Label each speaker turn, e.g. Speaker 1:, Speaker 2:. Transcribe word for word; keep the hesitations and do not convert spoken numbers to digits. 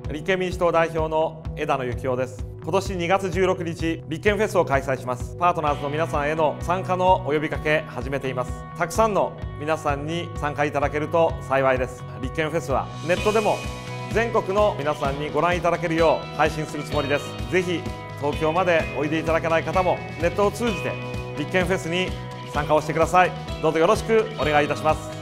Speaker 1: 立憲民主党代表の枝野幸男です。今年にがつじゅうろくにち、立憲フェスを開催します。パートナーズの皆さんへの参加のお呼びかけ始めています。たくさんの皆さんに参加いただけると幸いです。立憲フェスはネットでも全国の皆さんにご覧いただけるよう配信するつもりです。ぜひ東京までおいでいただけない方もネットを通じて立憲フェスに参加をしてください。どうぞよろしくお願いいたします。